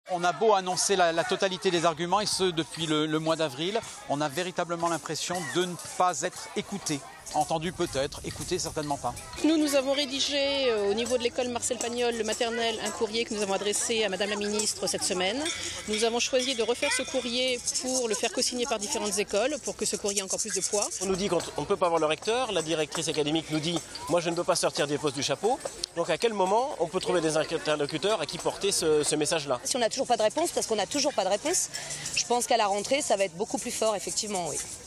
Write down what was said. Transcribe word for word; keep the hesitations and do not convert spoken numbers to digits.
On a beau annoncer la, la totalité des arguments, et ce depuis le, le mois d'avril, on a véritablement l'impression de ne pas être écouté. Entendu peut-être, écouté certainement pas. Nous, nous avons rédigé euh, au niveau de l'école Marcel Pagnol, le maternel, un courrier que nous avons adressé à Madame la Ministre cette semaine. Nous avons choisi de refaire ce courrier pour le faire co-signer par différentes écoles, pour que ce courrier ait encore plus de poids. On nous dit qu'on ne peut pas voir le recteur, la directrice académique nous dit « moi je ne peux pas sortir des postes du chapeau ». Donc à quel moment on peut trouver des interlocuteurs à qui porter ce, ce message-là? Si on n'a toujours pas de réponse, parce qu'on n'a toujours pas de réponse, je pense qu'à la rentrée, ça va être beaucoup plus fort, effectivement, oui.